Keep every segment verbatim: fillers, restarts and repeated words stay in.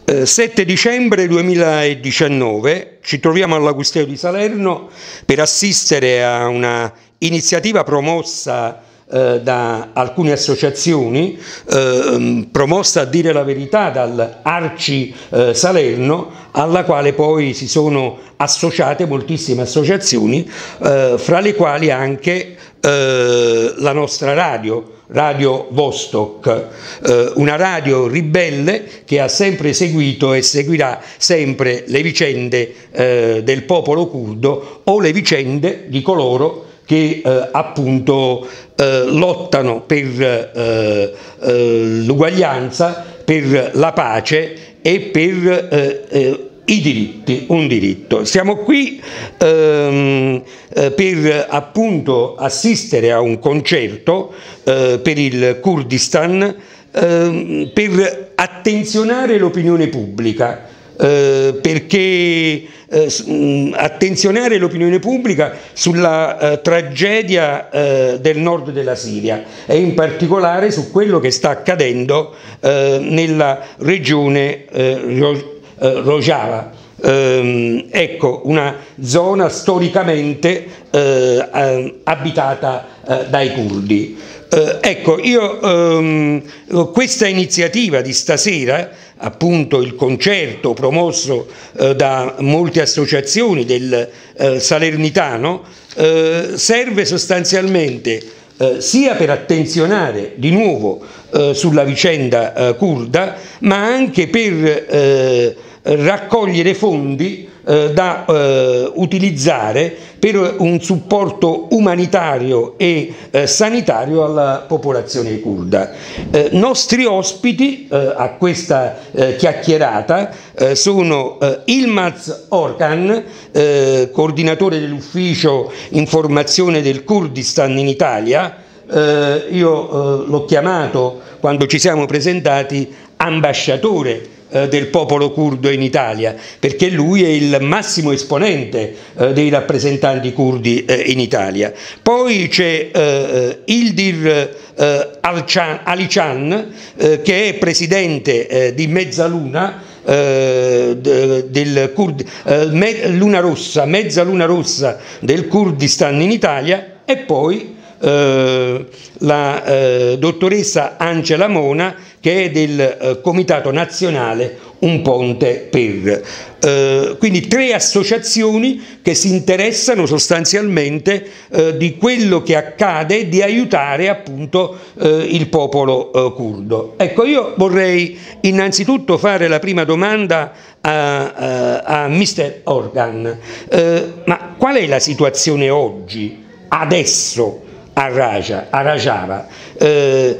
Eh, sette dicembre duemiladiciannove ci troviamo all'Agusteo di Salerno per assistere a una iniziativa promossa eh, da alcune associazioni, eh, promossa a dire la verità dal Arci eh, Salerno, alla quale poi si sono associate moltissime associazioni, eh, fra le quali anche eh, la nostra radio, Radio Vostok, eh, una radio ribelle che ha sempre seguito e seguirà sempre le vicende eh, del popolo curdo o le vicende di coloro che eh, appunto eh, lottano per eh, eh, l'uguaglianza, per la pace e per eh, eh, i diritti, un diritto. Siamo qui ehm, eh, per appunto assistere a un concerto eh, per il Kurdistan, eh, per attenzionare l'opinione pubblica, eh, perché eh, attenzionare l'opinione pubblica sulla eh, tragedia eh, del nord della Siria e in particolare su quello che sta accadendo eh, nella regione eh, Uh, Rojava, um, ecco, una zona storicamente uh, uh, abitata uh, dai curdi. Uh, ecco, io um, questa iniziativa di stasera, appunto il concerto promosso uh, da molte associazioni del uh, Salernitano, uh, serve sostanzialmente uh, sia per attenzionare di nuovo uh, sulla vicenda uh, curda, ma anche per uh, raccogliere fondi eh, da eh, utilizzare per un supporto umanitario e eh, sanitario alla popolazione curda. Eh, nostri ospiti eh, a questa eh, chiacchierata eh, sono eh, Ilmaz Orkan, eh, coordinatore dell'ufficio informazione del Kurdistan in Italia. Eh, io eh, l'ho chiamato, quando ci siamo presentati, ambasciatore del popolo curdo in Italia, perché lui è il massimo esponente eh, dei rappresentanti curdi eh, in Italia. Poi c'è eh, Ildir eh, Alican, eh, che è presidente eh, di Mezzaluna, eh, del Kurd, eh, Luna Rossa, Mezza Luna Rossa del Kurdistan in Italia, e poi eh, la eh, dottoressa Angela Mona, che è del eh, Comitato Nazionale Un Ponte Per. Eh, quindi tre associazioni che si interessano sostanzialmente eh, di quello che accade e di aiutare appunto eh, il popolo eh, curdo. Ecco, io vorrei innanzitutto fare la prima domanda a, a, a mister Orkan. Eh, ma qual è la situazione oggi, adesso, a Raja, a Rojava? Eh,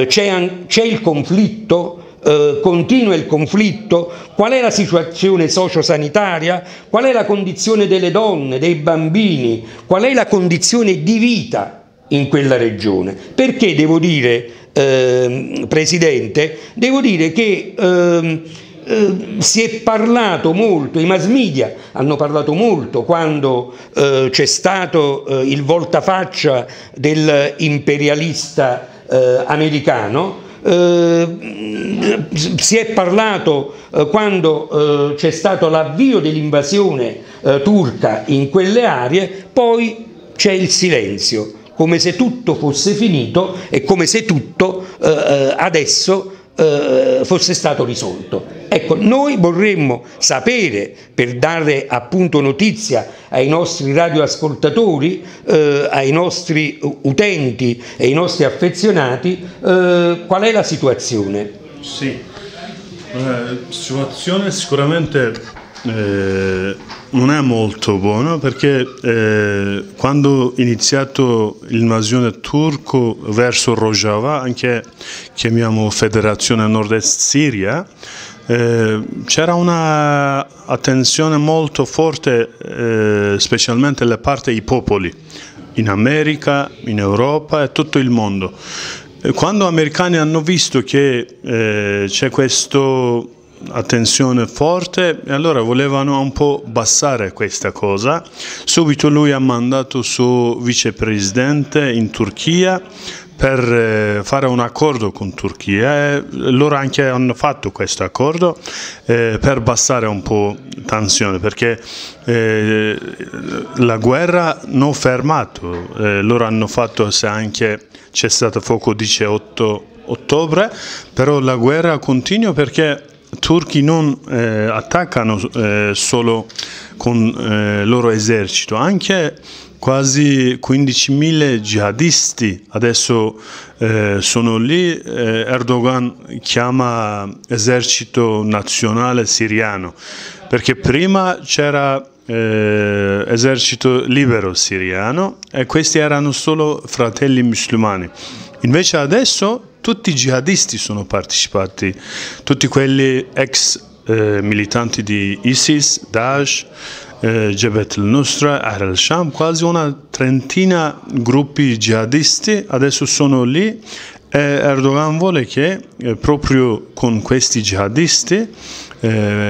c'è il conflitto, eh, continua il conflitto, qual è la situazione sociosanitaria, qual è la condizione delle donne, dei bambini, qual è la condizione di vita in quella regione? Perché devo dire, eh, Presidente, devo dire che eh, Uh, si è parlato molto, i mass media hanno parlato molto quando uh, c'è stato uh, il voltafaccia dell'imperialista uh, americano, uh, si è parlato uh, quando uh, c'è stato l'avvio dell'invasione uh, turca in quelle aree, poi c'è il silenzio, come se tutto fosse finito e come se tutto uh, uh, adesso Uh, fosse stato risolto. Ecco, noi vorremmo sapere, per dare appunto notizia ai nostri radioascoltatori, uh, ai nostri utenti e ai nostri affezionati, uh, qual è la situazione. Sì, la situazione sicuramente eh, non è molto buona, perché eh, quando è iniziato l'invasione turco verso Rojava, anche chiamiamo Federazione Nord-Est Siria, eh, c'era una attenzione molto forte, eh, specialmente da parte dei popoli, in America, in Europa e tutto il mondo. E quando gli americani hanno visto che eh, c'è questo attenzione forte, e allora volevano un po' abbassare questa cosa. Subito lui ha mandato suo vicepresidente in Turchia per fare un accordo con Turchia e loro anche hanno fatto questo accordo eh, per abbassare un po' tensione, perché eh, la guerra non è fermato, eh, loro hanno fatto se anche c'è stato fuoco diciotto ottobre, però la guerra continua perché i turchi non eh, attaccano eh, solo con il eh, loro esercito, anche quasi quindicimila jihadisti adesso eh, sono lì. eh, Erdogan chiama esercito nazionale siriano, perché prima c'era eh, esercito libero siriano e questi erano solo fratelli musulmani. Invece adesso tutti i jihadisti sono partecipati, tutti quelli ex eh, militanti di ISIS, Daesh, eh, Jabhat al-Nusra, Ahl al-Sham, quasi una trentina gruppi jihadisti adesso sono lì, e Erdogan vuole che eh, proprio con questi jihadisti eh,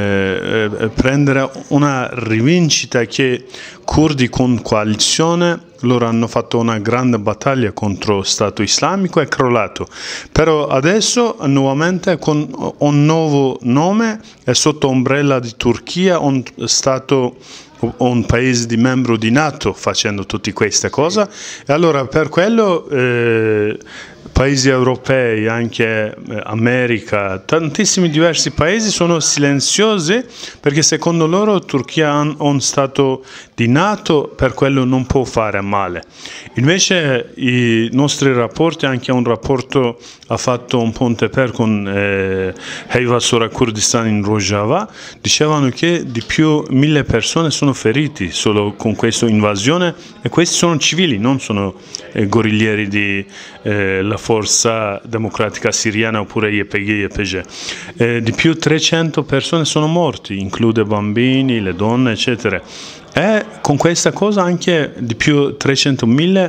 eh, prendere una rivincita, che curdi con coalizione loro hanno fatto una grande battaglia contro lo Stato islamico e crollato, però adesso nuovamente con un nuovo nome e sotto ombrella di Turchia, un Stato, un paese di membro di NATO facendo tutte queste cose, e allora per quello eh, paesi europei, anche America, tantissimi diversi paesi sono silenziosi perché secondo loro Turchia è un Stato di NATO, per quello non può fare male. Invece i nostri rapporti, anche un rapporto ha fatto un ponte per con eh, Heyva Sora Kurdistan in Rojava, dicevano che di più mille persone sono feriti solo con questa invasione, e questi sono civili, non sono eh, guerriglieri di eh, la forza democratica siriana oppure Y P G y P G. Eh, di più trecento persone sono morti, include bambini, le donne, eccetera. E con questa cosa anche di più trecentomila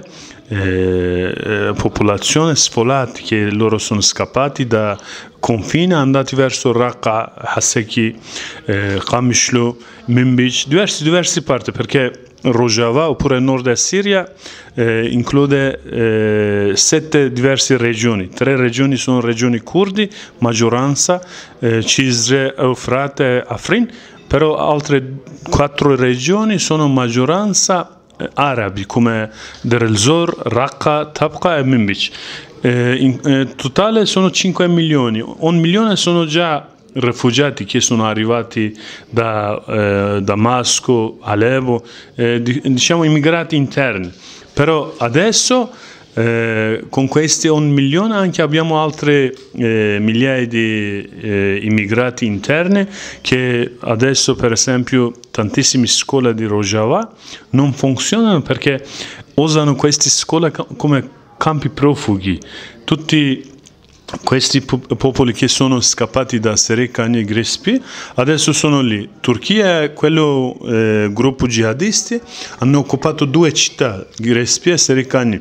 eh, popolazione sfolati, che loro sono scappati da confine, andati verso Raqqa, Haseki, eh, Qamishlo, Minbij, diversi, diversi parti, perché Rojava oppure il nord della Siria eh, include eh, sette diverse regioni. Tre regioni sono regioni curdi, maggioranza, eh, Cizre, Eufrate e Afrin, però altre quattro regioni sono maggioranza eh, arabi, come Deir el-Zor, Raqqa, Tabqa e Minbij. Eh, in eh, totale sono cinque milioni, un milione sono già rifugiati che sono arrivati da eh, Damasco, Aleppo, eh, diciamo immigrati interni. Però adesso eh, con questi un milione anche abbiamo altre eh, migliaia di eh, immigrati interni, che adesso per esempio tantissime scuole di Rojava non funzionano perché usano queste scuole come campi profughi. Tutti questi popoli che sono scappati da Serikani e Grespi adesso sono lì. Turchia e quello eh, gruppo jihadisti hanno occupato due città, Grespi e Serikani.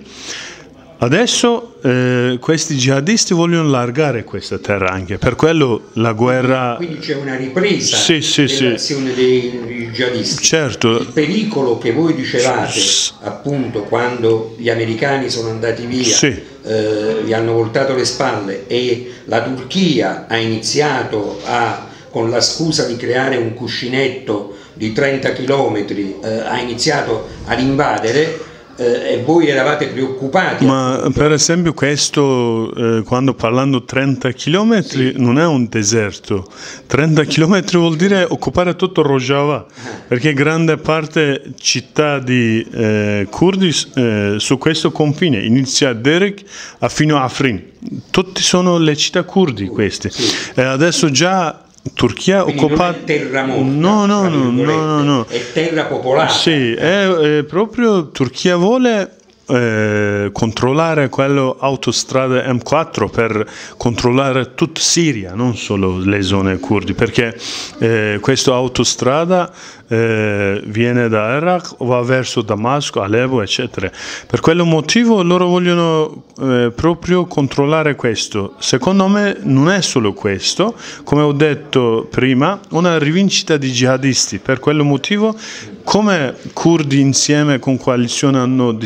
Adesso eh, questi jihadisti vogliono largare questa terra, anche per quello la guerra. Quindi c'è una ripresa sì, sì, dell'azione sì. dei, dei jihadisti. Certo. Il pericolo che voi dicevate appunto quando gli americani sono andati via, sì. eh, gli hanno voltato le spalle e la Turchia ha iniziato a, con la scusa di creare un cuscinetto di trenta chilometri, eh, ha iniziato ad invadere. Eh, e voi eravate preoccupati? Ma per esempio questo, eh, quando parlando trenta chilometri, sì. non è un deserto. trenta chilometri vuol dire occupare tutto Rojava, ah. perché grande parte città di eh, curdi eh, su questo confine, inizia Derek a fino a Afrin. Tutti sono le città curdi queste. Sì. E adesso già Turchia occupa terra morta, no no no no no è terra popolata. Sì, è, è proprio Turchia vuole eh, controllare quello autostrada M quattro per controllare tutta Siria, non solo le zone curdi, perché eh, questa autostrada eh, viene da Iraq, va verso Damasco, Aleppo, eccetera. Per quello motivo loro vogliono eh, proprio controllare questo. Secondo me non è solo questo, come ho detto prima, una rivincita di jihadisti. Per quello motivo, come curdi insieme con coalizione hanno distrutto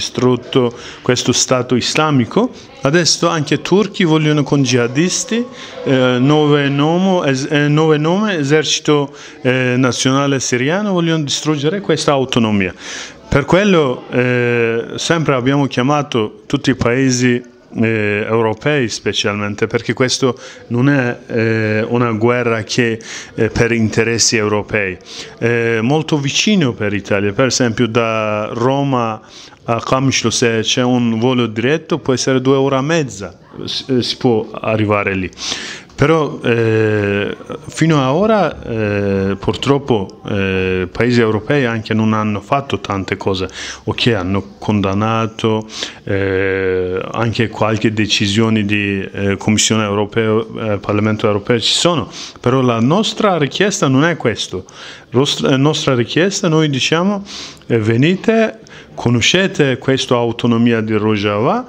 sotto questo Stato islamico. Adesso anche i turchi vogliono con jihadisti, eh, nove, nomo, es, eh, nove nome, esercito eh, nazionale siriano, vogliono distruggere questa autonomia. Per quello eh, sempre abbiamo chiamato tutti i paesi Eh, europei specialmente, perché questo non è eh, una guerra che eh, per interessi europei, è molto vicino per l'Italia. Per esempio da Roma a Qamishlo, se c'è un volo diretto, può essere due ore e mezza, si può arrivare lì. Però eh, fino ad ora eh, purtroppo eh, paesi europei anche non hanno fatto tante cose, ok, hanno condannato eh, anche qualche decisione di eh, Commissione europea, eh, Parlamento europeo ci sono, però la nostra richiesta non è questo. La nostra richiesta, noi diciamo eh, venite, conoscete questa autonomia di Rojava,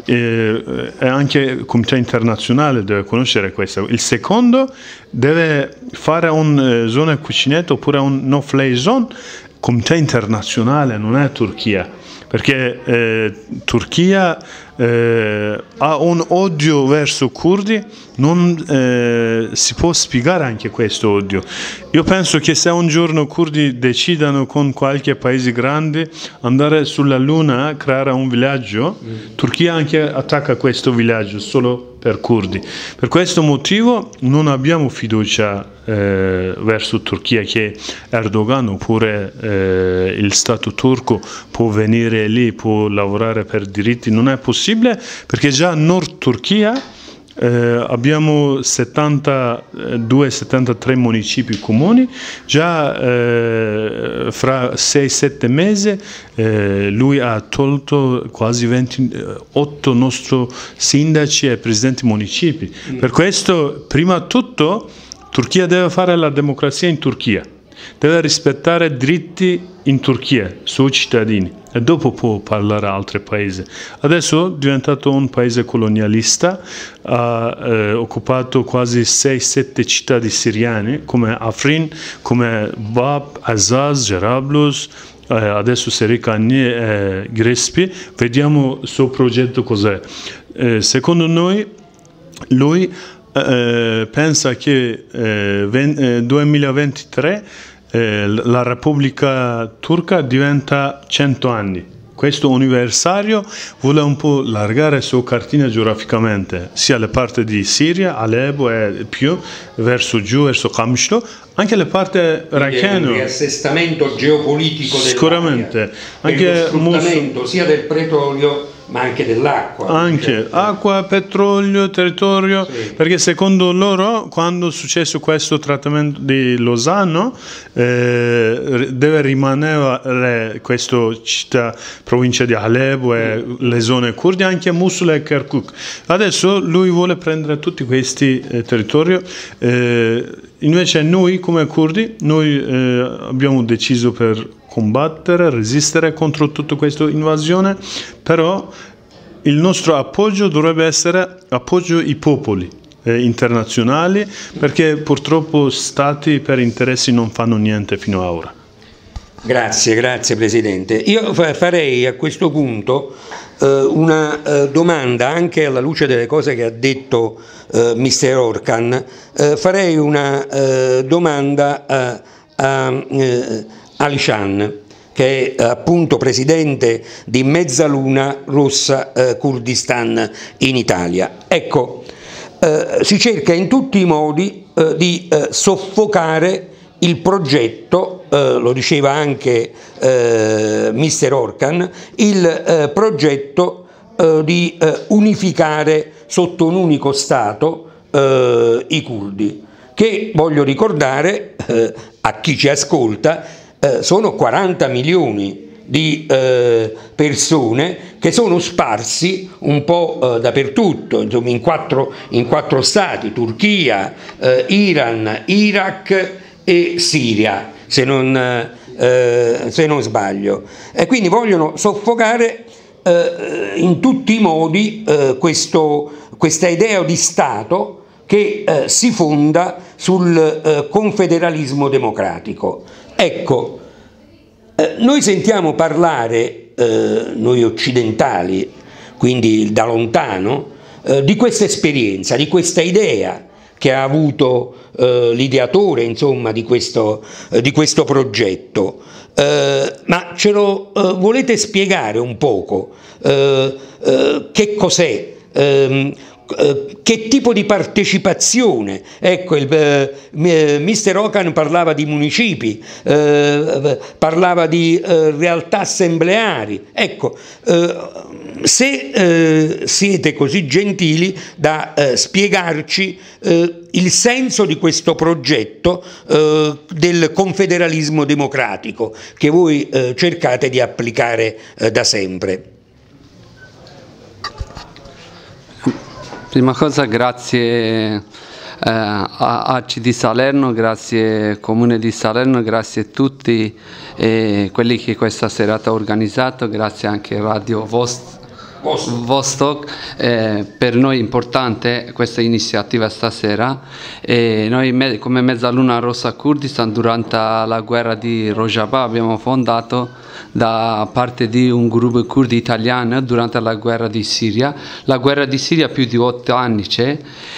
e anche il Comitato internazionale deve conoscere questo. Il secondo deve fare una zona cuscinetto oppure un no-fly zone. Il Comitato internazionale non è Turchia, perché eh, Turchia eh, ha un odio verso i curdi, non eh, si può spiegare anche questo odio. Io penso che se un giorno i curdi decidano con qualche paese grande andare sulla Luna a creare un villaggio, mm. Turchia anche attacca questo villaggio solo per curdi. Per questo motivo non abbiamo fiducia eh, verso Turchia che Erdogan oppure eh, il Stato turco può venire lì, può lavorare per diritti. Non è possibile, perché già in Nord Turchia Eh, abbiamo settantadue settantatré municipi comuni, già eh, fra sei sette mesi eh, lui ha tolto quasi ventotto nostri sindaci e presidenti municipi. Mm. Per questo, prima di tutto, Turchia deve fare la democrazia in Turchia, deve rispettare diritti in Turchia, sui cittadini, e dopo può parlare a altri paesi. Adesso è diventato un paese colonialista, ha eh, occupato quasi sei sette città siriane, come Afrin, come Bab, Azaz, Jarablus, eh, adesso Serikani e Grespi. Vediamo il suo progetto cos'è. Eh, secondo noi, lui eh, pensa che eh, duemilaventitré Eh, la Repubblica Turca diventa cento anni. Questo anniversario vuole un po' allargare la sua cartina geograficamente, sia le parti di Siria, Aleppo e più, verso giù, verso Qamishlo, anche le parti irachene. Un riassestamento geopolitico del sicuramente, anche lo sfruttamento sia del petrolio ma anche dell'acqua. Anche certo. Acqua, petrolio, territorio, sì. Perché secondo loro, quando è successo questo trattamento di Losanna, eh, deve rimanere questa città, provincia di Aleppo e mm. le zone kurde, anche Mosul e Kirkuk. Adesso lui vuole prendere tutti questi eh, territori. Eh, invece noi come curdi, noi eh, abbiamo deciso per combattere, resistere contro tutta questa invasione, però il nostro appoggio dovrebbe essere appoggio ai popoli eh, internazionali, perché purtroppo stati per interessi non fanno niente fino ad ora. Grazie, grazie Presidente. Io farei a questo punto eh, una eh, domanda, anche alla luce delle cose che ha detto eh, mister Orkan, eh, farei una eh, domanda a, a eh, Alishan, che è appunto presidente di Mezzaluna Rossa eh, Kurdistan in Italia. Ecco, eh, si cerca in tutti i modi eh, di eh, soffocare il progetto, eh, lo diceva anche eh, mister Orkan, il eh, progetto eh, di eh, unificare sotto un unico Stato eh, i curdi, che voglio ricordare eh, a chi ci ascolta, Eh, sono quaranta milioni di eh, persone che sono sparsi un po' eh, dappertutto, insomma in quattro, in quattro stati, Turchia, eh, Iran, Iraq e Siria, se non, eh, se non sbaglio. E quindi vogliono soffocare eh, in tutti i modi eh, questo, questa idea di Stato che eh, si fonda sul eh, confederalismo democratico. Ecco, eh, noi sentiamo parlare eh, noi occidentali, quindi da lontano, eh, di questa esperienza, di questa idea che ha avuto eh, l'ideatore, insomma, di questo, eh, di questo progetto. Eh, ma ce lo eh, volete spiegare un poco? Eh, eh, che cos'è? Eh, che tipo di partecipazione? Ecco, il, eh, mister Ocan parlava di municipi, eh, parlava di eh, realtà assembleari. Ecco, eh, se eh, siete così gentili da eh, spiegarci eh, il senso di questo progetto eh, del confederalismo democratico che voi eh, cercate di applicare eh, da sempre. Prima cosa grazie eh, a A C di Salerno, grazie Comune di Salerno, grazie a tutti eh, quelli che questa serata ha organizzato, grazie anche a Radio Vost Vostok, eh, per noi è importante questa iniziativa stasera. Eh, noi me come Mezzaluna Rossa Kurdistan durante la guerra di Rojava abbiamo fondato da parte di un gruppo curdi italiano durante la guerra di Siria. La guerra di Siria più di otto anni c'è,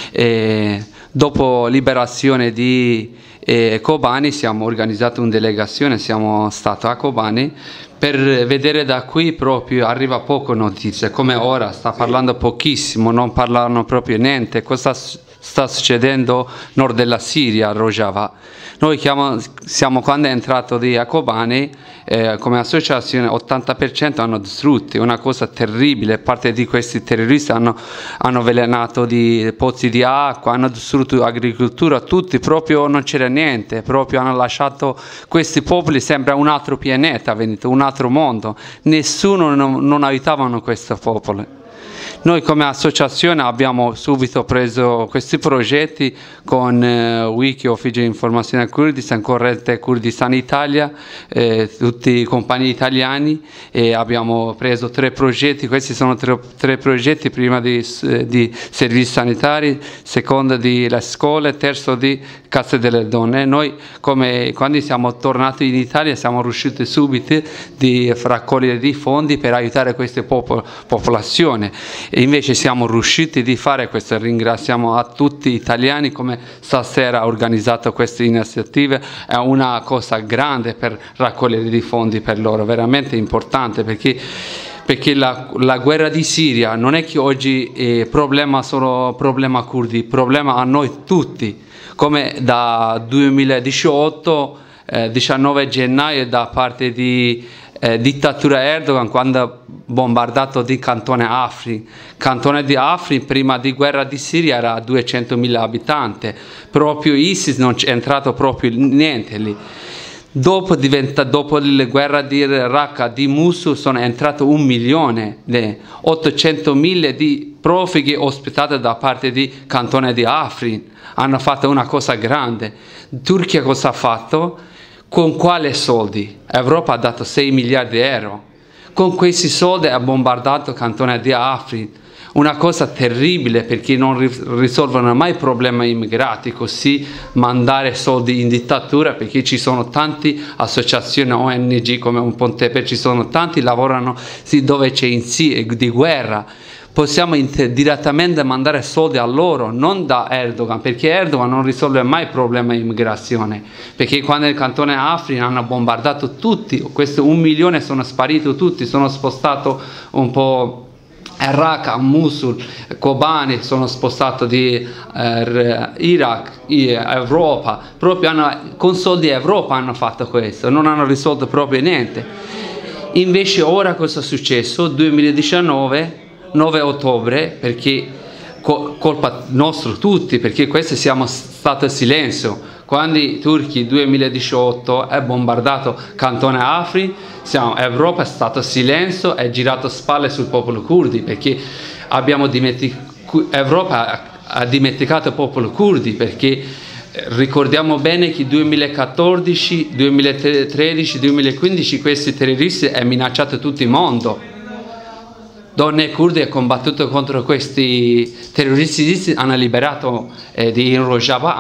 eh, dopo liberazione di eh, Kobani siamo organizzati una delegazione, siamo stati a Kobani per vedere da qui proprio, arriva poco notizie, come ora sta parlando pochissimo, non parlano proprio niente, cosa sta succedendo nord della Siria, a Rojava. Noi chiamo, siamo quando è entrato di a Kobani, eh, come associazione ottanta per cento hanno distrutti, una cosa terribile, parte di questi terroristi hanno, hanno avvelenato di pozzi di acqua, hanno distrutto agricoltura, tutti, proprio non c'era niente, proprio hanno lasciato questi popoli, sembra un altro pianeta, un altro mondo, nessuno non, non aiutavano questi popoli. Noi come associazione abbiamo subito preso questi progetti con eh, Wiki Ufficio Informazione Kurdistan, Corrente Kurdistan Italia, eh, tutti i compagni italiani, e abbiamo preso tre progetti. Questi sono tre, tre progetti, prima di, di servizi sanitari, secondo di le scuole, terzo di case delle donne. Noi come, quando siamo tornati in Italia siamo riusciti subito di raccogliere dei fondi per aiutare queste popol popolazioni. E invece siamo riusciti di fare questo, ringraziamo a tutti gli italiani come stasera ha organizzato queste iniziative, è una cosa grande per raccogliere dei fondi per loro, veramente importante, perché perché la, la guerra di Siria non è che oggi è problema solo problema curdi, problema a noi tutti, come da duemiladiciotto, eh, diciannove gennaio da parte di Eh, dittatura Erdogan, quando ha bombardato di Cantone Afrin. Cantone di Afrin prima di guerra di Siria era duecentomila abitanti, proprio ISIS non c'è entrato proprio niente lì. Dopo, diventa, dopo la guerra di Raqqa, di Mosul, sono entrato un milione, ottocentomila di profughi ospitati da parte di Cantone di Afrin. Hanno fatto una cosa grande. Turchia cosa ha fatto? Con quali soldi? L'Europa ha dato sei miliardi di euro. Con questi soldi ha bombardato Cantone di Afrin. Una cosa terribile, perché non risolvono mai il problema immigrati, così mandare soldi in dittatura, perché ci sono tante associazioni O N G come un Pontepe, ci sono tanti che lavorano sì, dove c'è in sì di guerra. Possiamo direttamente mandare soldi a loro, non da Erdogan, perché Erdogan non risolve mai il problema di immigrazione, perché quando il Cantone Afrin hanno bombardato tutti, questi un milione sono spariti tutti, sono spostati un po' a Raqqa, a Mosul, Kobani, sono spostati di eh, Iraq, Europa, proprio hanno, con soldi Europa hanno fatto questo, non hanno risolto proprio niente. Invece ora cosa è successo? duemiladiciannove, nove ottobre, perché colpa nostra tutti, perché questo siamo stati in silenzio. Quando i turchi nel duemiladiciotto hanno bombardato Cantone Afrin, siamo, Europa è stata in silenzio e ha girato spalle sul popolo curdi, perché abbiamo dimenticato, Europa ha dimenticato il popolo curdi, perché ricordiamo bene che nel duemilaquattordici, duemilatredici, duemilaquindici questi terroristi hanno minacciato tutto il mondo. Donne curdi hanno combattuto contro questi terroristi, hanno liberato eh, di Rojava, hanno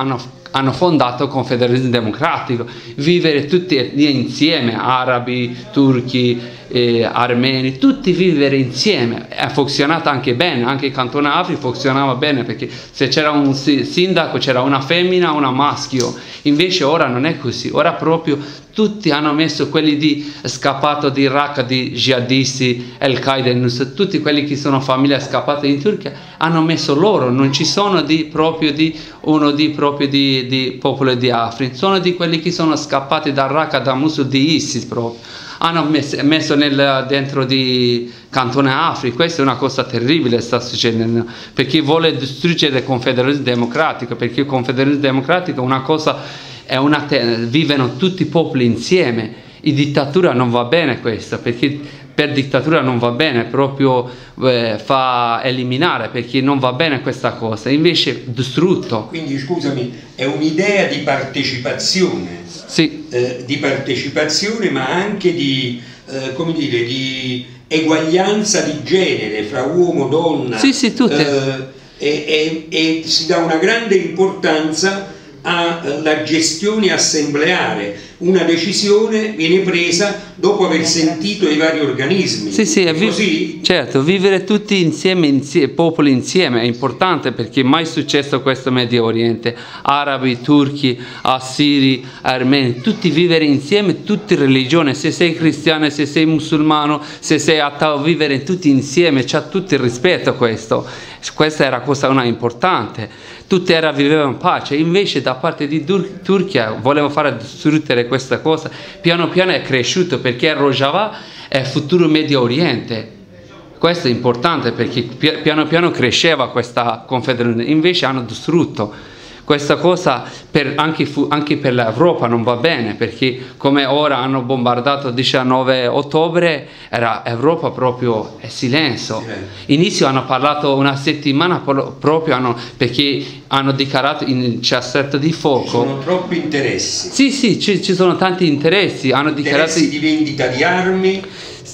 hanno fondato il Confederalismo Democratico, vivere tutti insieme, arabi, turchi, eh, armeni, tutti vivere insieme. Ha funzionato anche bene, anche il Cantone Afri funzionava bene, perché se c'era un sindaco c'era una femmina, una maschio, invece ora non è così, ora proprio tutti hanno messo quelli di scappato di Iraq, di jihadisti, Al-Qaeda, tutti quelli che sono famiglie scappate in Turchia, hanno messo loro, non ci sono di proprio di uno di proprio di, di popolo di Afrin, sono di quelli che sono scappati da Raqqa, da Mosul, di ISIS proprio. Hanno messo, messo nel, dentro di Cantone Afri. Questa è una cosa terribile, sta succedendo, perché vuole distruggere il Confederalismo Democratico, perché il Confederalismo Democratico è una cosa, è una vivono tutti i popoli insieme. In dittatura non va bene questo, perché per dittatura non va bene, proprio eh, fa eliminare, perché non va bene questa cosa, invece distrutto. Quindi scusami, è un'idea di partecipazione, sì. eh, di partecipazione ma anche di, eh, come dire, di eguaglianza di genere fra uomo, donna, sì, sì, tutte. Eh, e, e, e si dà una grande importanza alla gestione assembleare. Una decisione viene presa dopo aver sentito i vari organismi. Sì, sì, è così? Certo, vivere tutti insieme, insieme, popoli insieme è importante, perché mai è successo questo in Medio Oriente. Arabi, turchi, assiri, armeni, tutti vivere insieme, tutte religioni. Se sei cristiano, se sei musulmano, se sei ateo, vivere tutti insieme, c'è tutto il rispetto a questo. Questa era cosa una importante. Tutti era, vivevano in pace, invece da parte di Tur Turchia voleva fare distruggere questa cosa. Piano piano è cresciuto, perché Rojava è il futuro Medio Oriente. Questo è importante, perché piano piano cresceva questa confederazione, invece hanno distrutto. Questa cosa per, anche, fu, anche per l'Europa non va bene, perché come ora hanno bombardato il diciannove ottobre, era Europa proprio è silenzio. Inizio hanno parlato una settimana proprio, hanno, perché hanno dichiarato in cessate di fuoco. Ci sono troppi interessi. Sì, sì, ci, ci sono tanti interessi. Hanno interessi dichiarato... di vendita di armi,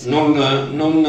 non, non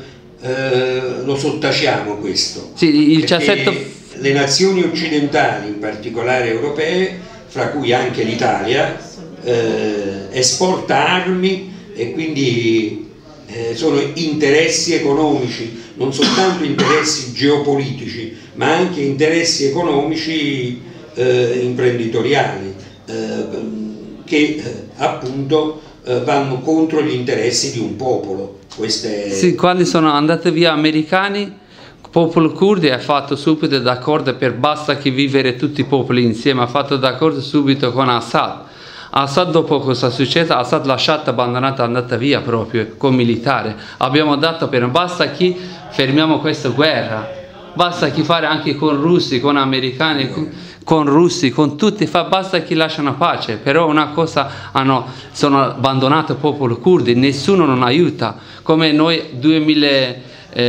eh, lo sottaciamo questo. Sì, il cessate... Le nazioni occidentali, in particolare europee, fra cui anche l'Italia, eh, esporta armi e quindi eh, sono interessi economici, non soltanto interessi geopolitici, ma anche interessi economici eh, imprenditoriali, eh, che eh, appunto eh, vanno contro gli interessi di un popolo. Queste... Sì, quando sono andati via americani, il popolo curdi ha fatto subito d'accordo per basta che vivere tutti i popoli insieme, ha fatto d'accordo subito con Assad. Assad dopo cosa succede? Assad lasciato, abbandonato, è andata via proprio con militare. Abbiamo detto per basta che fermiamo questa guerra, basta che fare anche con russi, con americani, con, con russi, con tutti, fa basta che lasciano pace. Però una cosa hanno, sono abbandonato il popolo curdi, nessuno non aiuta, come noi duemilasedici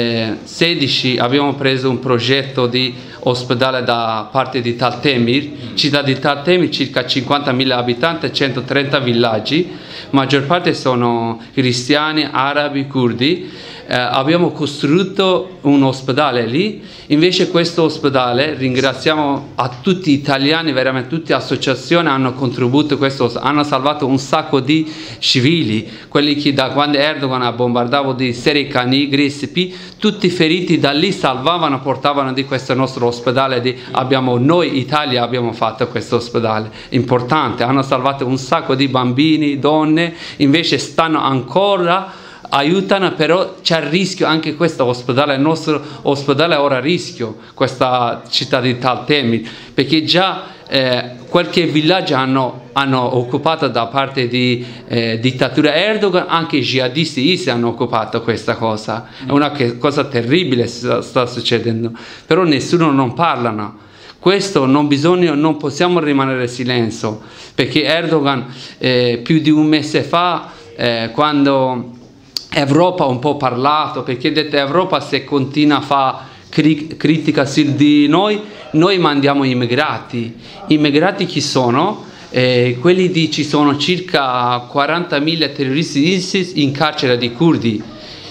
abbiamo preso un progetto di ospedale da parte di Taltemir, città di Taltemir, circa cinquantamila abitanti, centotrenta villaggi, maggior parte sono cristiani, arabi, curdi. Eh, abbiamo costruito un ospedale lì, invece questo ospedale, ringraziamo a tutti gli italiani, veramente tutte le associazioni hanno contribuito, questo, hanno salvato un sacco di civili, quelli che da quando Erdogan ha bombardato di Serika, Nigri, S P, tutti feriti da lì salvavano, portavano di questo nostro ospedale, di, abbiamo, noi Italia abbiamo fatto questo ospedale, importante, hanno salvato un sacco di bambini, donne, invece stanno ancora aiutano, però c'è il rischio anche questo ospedale, il nostro ospedale è ora a rischio, questa città di Taltemir, perché già eh, qualche villaggio hanno, hanno occupato da parte di eh, dittatura Erdogan, anche i jihadisti ISIS hanno occupato questa cosa, è una che, cosa terribile sta, sta succedendo, però nessuno non parlano. Questo non bisogna, non possiamo rimanere in silenzio, perché Erdogan eh, più di un mese fa, eh, quando Europa ha un po' parlato, perché ha detto Europa se continua a fare cri critica su di noi, noi mandiamo immigrati. Immigrati chi sono? Eh, quelli di ci sono circa quarantamila terroristi ISIS in carcere di curdi.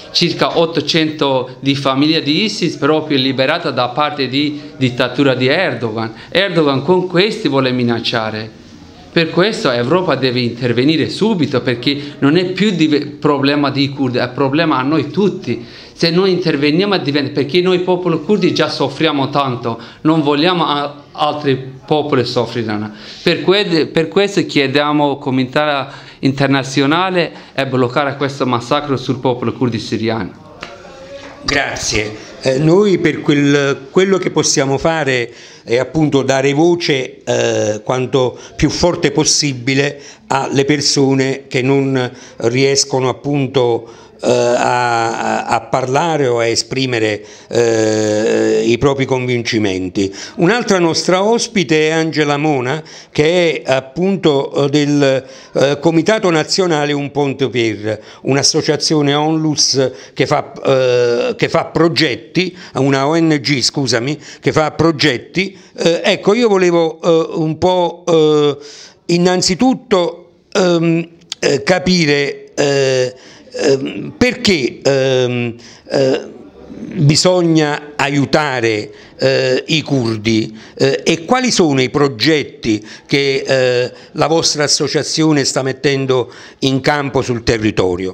circa ottocento di famiglie di ISIS proprio liberata da parte di dittatura di Erdogan. Erdogan con questi vuole minacciare. Per questo l'Europa deve intervenire subito, perché non è più il problema dei curdi, è il problema a noi tutti. Se noi interveniamo diventa, perché noi popolo curdi già soffriamo tanto, non vogliamo altri popoli soffriranno. Per, per questo chiediamo al comunità internazionale di bloccare questo massacro sul popolo curdi siriano. Grazie. Eh, noi per quel, quello che possiamo fare è appunto dare voce eh, quanto più forte possibile alle persone che non riescono appunto A, a parlare o a esprimere eh, i propri convincimenti. Un'altra nostra ospite è Angela Mona, che è appunto del eh, Comitato Nazionale Un Ponte Per, un'associazione Onlus che fa, eh, che fa progetti, una O N G scusami, che fa progetti. Eh, ecco, io volevo eh, un po' eh, innanzitutto ehm, eh, capire eh, Uh, perché uh, uh, bisogna aiutare uh, i curdi uh, e quali sono i progetti che uh, la vostra associazione sta mettendo in campo sul territorio?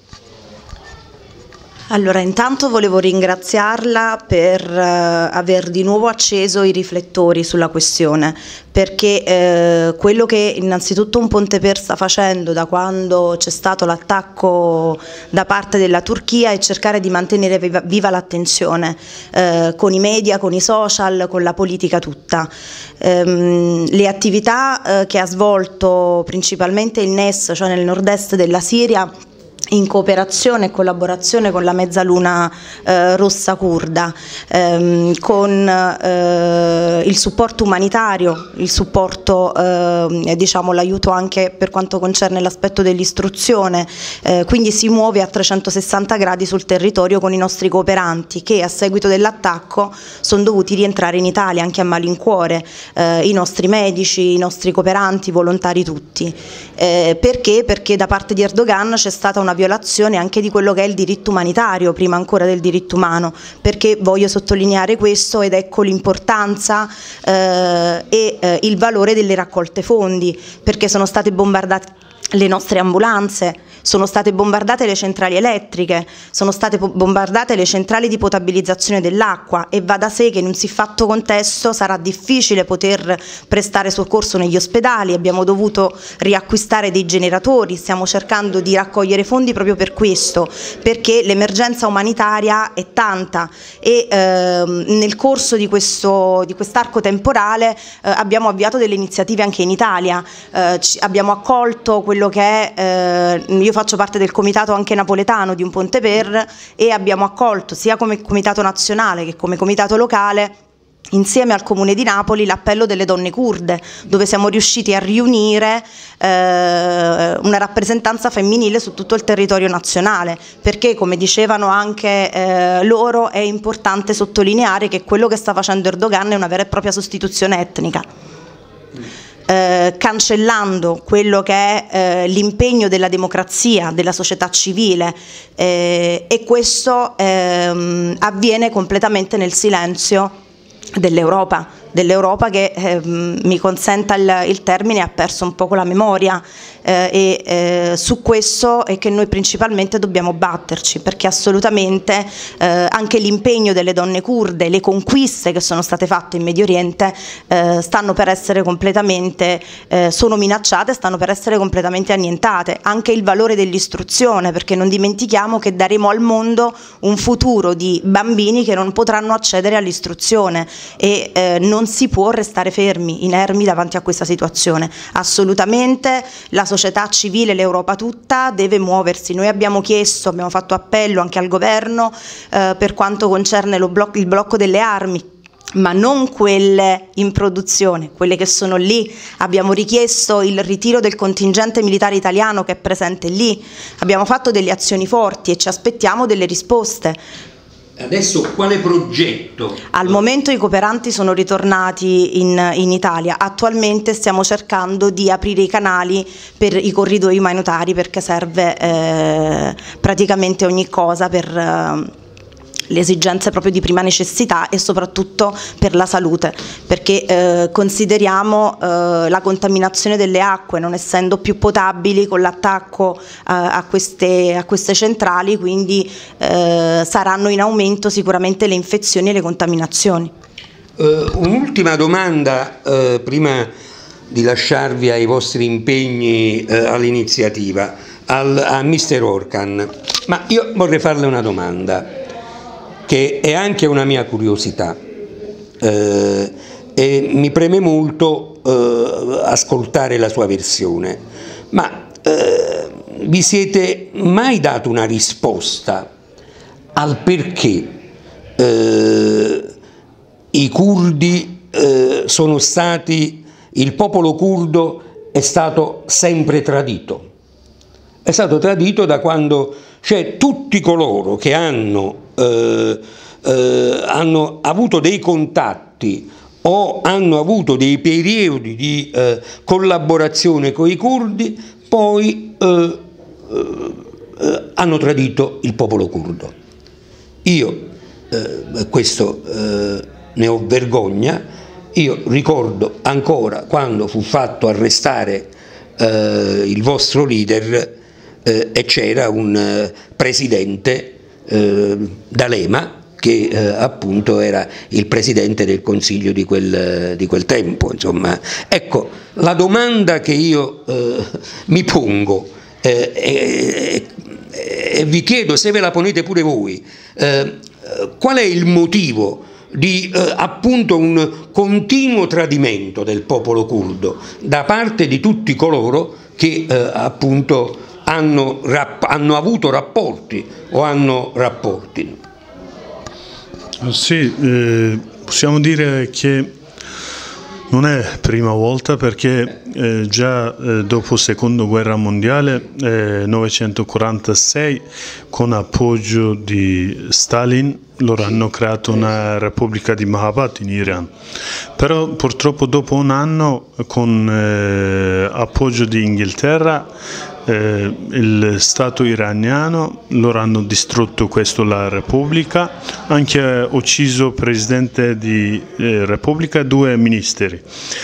Allora, intanto volevo ringraziarla per eh, aver di nuovo acceso i riflettori sulla questione, perché eh, quello che innanzitutto Un Ponte Per sta facendo da quando c'è stato l'attacco da parte della Turchia è cercare di mantenere viva, viva l'attenzione eh, con i media, con i social, con la politica tutta. Ehm, le attività eh, che ha svolto principalmente il N E S, cioè nel nord-est della Siria, in cooperazione e collaborazione con la Mezzaluna eh, Rossa Curda, ehm, con eh, il supporto umanitario, il supporto, eh, diciamo l'aiuto anche per quanto concerne l'aspetto dell'istruzione, eh, quindi si muove a trecentosessanta gradi sul territorio con i nostri cooperanti che a seguito dell'attacco sono dovuti rientrare in Italia anche a malincuore, eh, i nostri medici, i nostri cooperanti, volontari tutti. Eh, perché? Perché da parte di Erdogan c'è stata una violazione anche di quello che è il diritto umanitario, prima ancora del diritto umano, perché voglio sottolineare questo ed ecco l'importanza eh, e eh, il valore delle raccolte fondi, perché sono state bombardate le nostre ambulanze, sono state bombardate le centrali elettriche, sono state bombardate le centrali di potabilizzazione dell'acqua e va da sé che in un siffatto contesto sarà difficile poter prestare soccorso negli ospedali. Abbiamo dovuto riacquistare dei generatori, stiamo cercando di raccogliere fondi proprio per questo, perché l'emergenza umanitaria è tanta e ehm, nel corso di questo di quest'arco temporale eh, abbiamo avviato delle iniziative anche in Italia, eh, ci, abbiamo accolto quello che è, eh, io faccio parte del comitato anche napoletano di Un Ponte Per e abbiamo accolto sia come comitato nazionale che come comitato locale insieme al Comune di Napoli l'appello delle donne curde, dove siamo riusciti a riunire eh, una rappresentanza femminile su tutto il territorio nazionale, perché come dicevano anche eh, loro è importante sottolineare che quello che sta facendo Erdogan è una vera e propria sostituzione etnica. Eh, cancellando quello che è eh, l'impegno della democrazia, della società civile eh, e questo ehm, avviene completamente nel silenzio dell'Europa, dell'Europa che eh, mi consenta il, il termine ha perso un poco la memoria eh, e eh, su questo è che noi principalmente dobbiamo batterci, perché assolutamente eh, anche l'impegno delle donne curde, le conquiste che sono state fatte in Medio Oriente eh, stanno per essere completamente, eh, sono minacciate, stanno per essere completamente annientate, anche il valore dell'istruzione, perché non dimentichiamo che daremo al mondo un futuro di bambini che non potranno accedere all'istruzione e eh, non si può restare fermi, inermi davanti a questa situazione. Assolutamente la società civile, l'Europa tutta deve muoversi. Noi abbiamo chiesto, abbiamo fatto appello anche al governo eh, per quanto concerne lo blocco, il blocco delle armi, ma non quelle in produzione, quelle che sono lì. Abbiamo richiesto il ritiro del contingente militare italiano che è presente lì, abbiamo fatto delle azioni forti e ci aspettiamo delle risposte. Adesso quale progetto? Al momento i cooperanti sono ritornati in, in Italia, attualmente stiamo cercando di aprire i canali per i corridoi umanitari, perché serve eh, praticamente ogni cosa per eh, le esigenze proprio di prima necessità e soprattutto per la salute, perché eh, consideriamo eh, la contaminazione delle acque non essendo più potabili con l'attacco eh, a, queste, a queste centrali, quindi eh, saranno in aumento sicuramente le infezioni e le contaminazioni. Uh, un'ultima domanda uh, prima di lasciarvi ai vostri impegni uh, all'iniziativa, al, a mister Orkan, ma io vorrei farle una domanda che è anche una mia curiosità eh, e mi preme molto eh, ascoltare la sua versione, ma eh, vi siete mai dato una risposta al perché eh, i curdi eh, sono stati, il popolo curdo è stato sempre tradito? È stato tradito da quando, cioè, tutti coloro che hanno Eh, eh, hanno avuto dei contatti o hanno avuto dei periodi di eh, collaborazione con i curdi, poi eh, eh, hanno tradito il popolo curdo. Io eh, questo eh, ne ho vergogna. Io ricordo ancora quando fu fatto arrestare eh, il vostro leader eh, e c'era un eh, presidente Eh, D'Alema che eh, appunto era il presidente del consiglio di quel, di quel tempo, insomma. Ecco, la domanda che io eh, mi pongo eh, e, e vi chiedo se ve la ponete pure voi, eh, qual è il motivo di eh, appunto un continuo tradimento del popolo curdo da parte di tutti coloro che eh, appunto Hanno, hanno avuto rapporti o hanno rapporti? Sì, eh, possiamo dire che non è prima volta, perché eh, già eh, dopo la seconda guerra mondiale, eh, millenovecentoquarantasei, con appoggio di Stalin, loro hanno creato una repubblica di Mahabad in Iran, però purtroppo dopo un anno, con eh, appoggio di Inghilterra, Eh, il Stato iraniano, loro hanno distrutto questo, la Repubblica, anche ucciso il presidente di eh, Repubblica e due ministeri.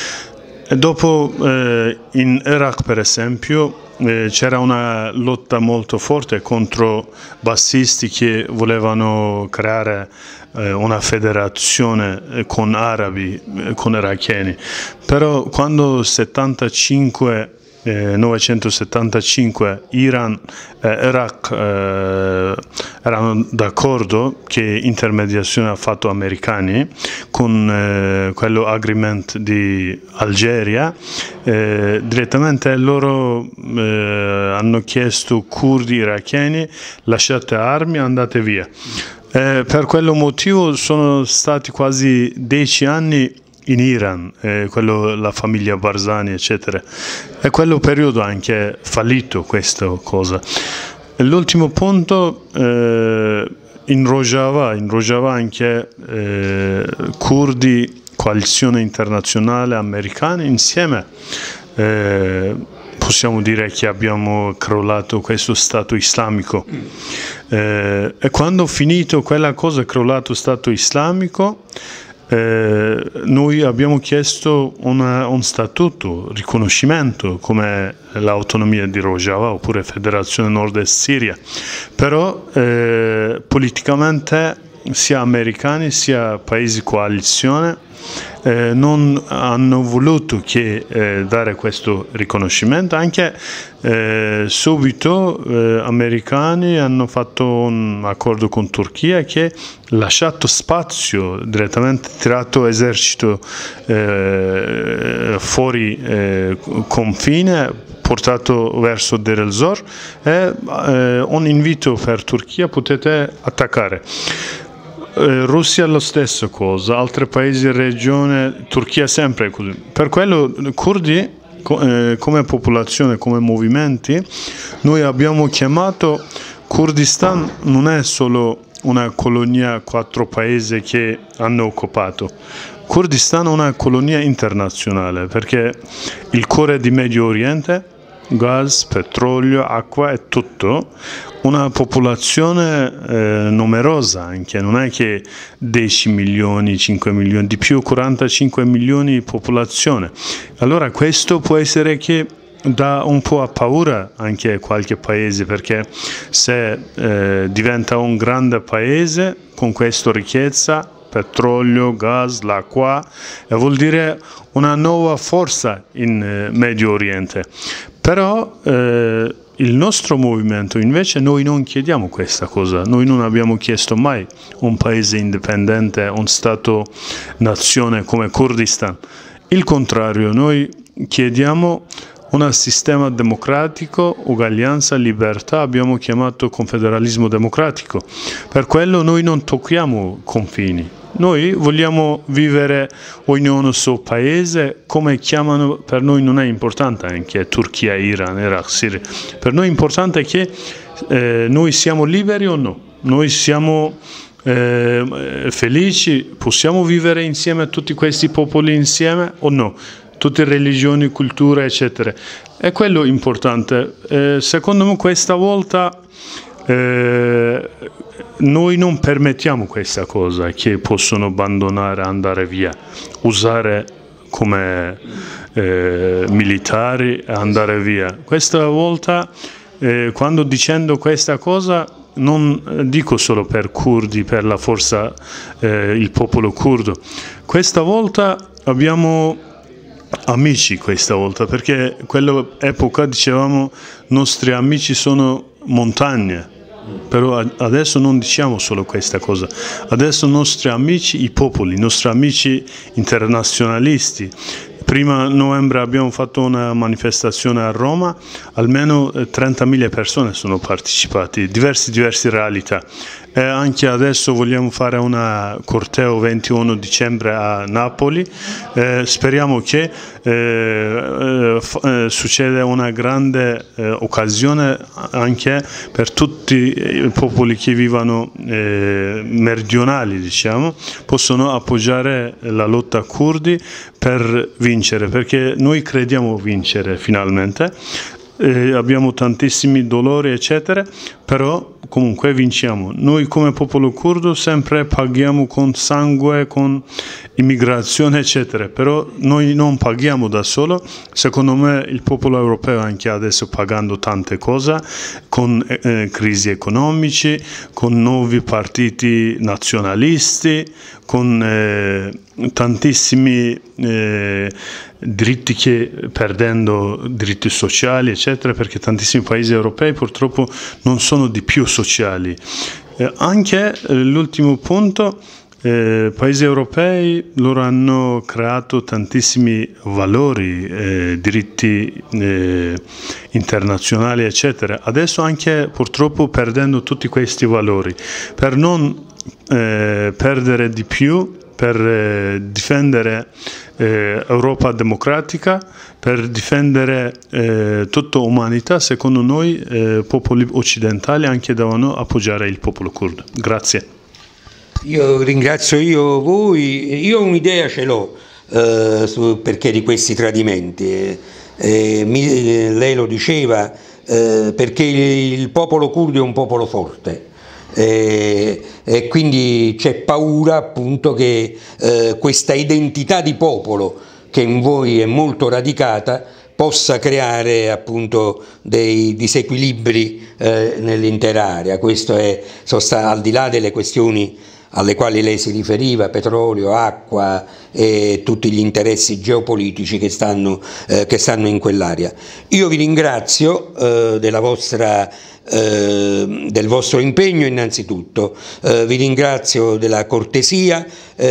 E dopo eh, in Iraq, per esempio, eh, c'era una lotta molto forte contro bassisti che volevano creare eh, una federazione con arabi, eh, con iracheni, però quando nel settantacinque Eh, millenovecentosettantacinque Iran e eh, Iraq eh, erano d'accordo che intermediazione ha fatto americani con eh, quello agreement di Algeria, eh, direttamente loro eh, hanno chiesto curdi iracheni: lasciate armi, andate via. Eh, per quello motivo sono stati quasi dieci anni in Iran, eh, quello, la famiglia Barzani eccetera, e quello periodo anche fallito questa cosa. L'ultimo punto, eh, in Rojava, in Rojava anche eh, curdi, coalizione internazionale americana insieme, eh, possiamo dire che abbiamo crollato questo Stato islamico, eh, e quando finito quella cosa, crollato Stato islamico, Eh, noi abbiamo chiesto una, un statuto, riconoscimento come l'autonomia di Rojava oppure Federazione Nord-Est Siria, però eh, politicamente sia americani sia paesi coalizione eh, non hanno voluto che, eh, dare questo riconoscimento. Anche eh, subito eh, americani hanno fatto un accordo con Turchia che ha lasciato spazio, direttamente tirato esercito eh, fuori eh, confine, portato verso Deir el-Zor, e eh, un invito per Turchia: potete attaccare. Eh, Russia lo stesso cosa, altri paesi in regione, Turchia sempre così. Per quello curdi, co eh, come popolazione, come movimenti, noi abbiamo chiamato Kurdistan non è solo una colonia, quattro paesi che hanno occupato. Kurdistan è una colonia internazionale perché il cuore di Medio Oriente, gas, petrolio, acqua e tutto, una popolazione eh, numerosa anche, non è che dieci milioni, cinque milioni, di più quarantacinque milioni di popolazione. Allora questo può essere che dà un po' a paura anche a qualche paese, perché se eh, diventa un grande paese con questa ricchezza, petrolio, gas, l'acqua, e vuol dire una nuova forza in eh, Medio Oriente. Però eh, il nostro movimento invece noi non chiediamo questa cosa, noi non abbiamo chiesto mai un paese indipendente, un Stato-nazione come Kurdistan. Il contrario, noi chiediamo un sistema democratico, uguaglianza, libertà, abbiamo chiamato confederalismo democratico. Per quello noi non tocchiamo confini. Noi vogliamo vivere ognuno il suo paese, come chiamano, per noi non è importante anche Turchia, Iran, Iraq, Siria. Per noi è importante che eh, noi siamo liberi o no, noi siamo eh, felici, possiamo vivere insieme a tutti questi popoli insieme o no? Tutte religioni, culture, eccetera. È quello importante. Eh, secondo me questa volta eh, noi non permettiamo questa cosa, che possono abbandonare, andare via, usare come eh, militari e andare via. Questa volta, eh, quando dicendo questa cosa, non dico solo per curdi, per la forza, eh, il popolo curdo. Questa volta abbiamo amici questa volta, perché quell'epoca dicevamo i nostri amici sono montagne, però adesso non diciamo solo questa cosa, adesso i nostri amici, i popoli, i nostri amici internazionalisti. Prima novembre abbiamo fatto una manifestazione a Roma, almeno trentamila persone sono partecipate, diverse diverse realtà. E anche adesso vogliamo fare una corteo ventuno dicembre a Napoli, eh, speriamo che eh, eh, succeda una grande eh, occasione anche per tutti i popoli che vivono eh, meridionali, diciamo, possono appoggiare la lotta curdi per vincere, perché noi crediamo vincere finalmente. Eh, abbiamo tantissimi dolori eccetera, però comunque vinciamo. Noi come popolo curdo sempre paghiamo con sangue, con immigrazione eccetera, però noi non paghiamo da solo. Secondo me il popolo europeo anche adesso pagando tante cose, con eh, crisi economici, con nuovi partiti nazionalisti, con eh, tantissimi eh, diritti che perdendo diritti sociali eccetera, perché tantissimi paesi europei purtroppo non sono di più sociali. Eh, anche eh, l'ultimo punto, eh, paesi europei loro hanno creato tantissimi valori, eh, diritti eh, internazionali eccetera, adesso anche purtroppo perdendo tutti questi valori, per non eh, perdere di più, per eh, difendere eh, Europa democratica, per difendere eh, tutta l'umanità, secondo noi eh, popoli occidentali anche devono appoggiare il popolo curdo. Grazie. Io ringrazio io voi, io un'idea ce l'ho eh, su perché di questi tradimenti. Eh, mi, lei lo diceva, eh, perché il, il popolo curdo è un popolo forte. E, e quindi c'è paura appunto che eh, questa identità di popolo che in voi è molto radicata possa creare appunto dei disequilibri eh, nell'intera area. Questo è sosta, al di là delle questioni alle quali lei si riferiva, petrolio, acqua e tutti gli interessi geopolitici che stanno, eh, che stanno in quell'area. Io vi ringrazio eh, della vostra Eh, del vostro impegno innanzitutto, eh, vi ringrazio della cortesia,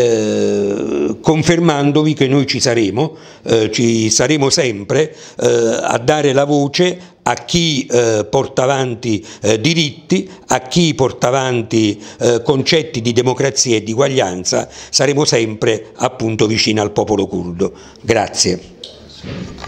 eh, confermandovi che noi ci saremo, eh, ci saremo sempre eh, a dare la voce a chi eh, porta avanti eh, diritti, a chi porta avanti eh, concetti di democrazia e di uguaglianza, saremo sempre appunto vicino al popolo curdo. Grazie.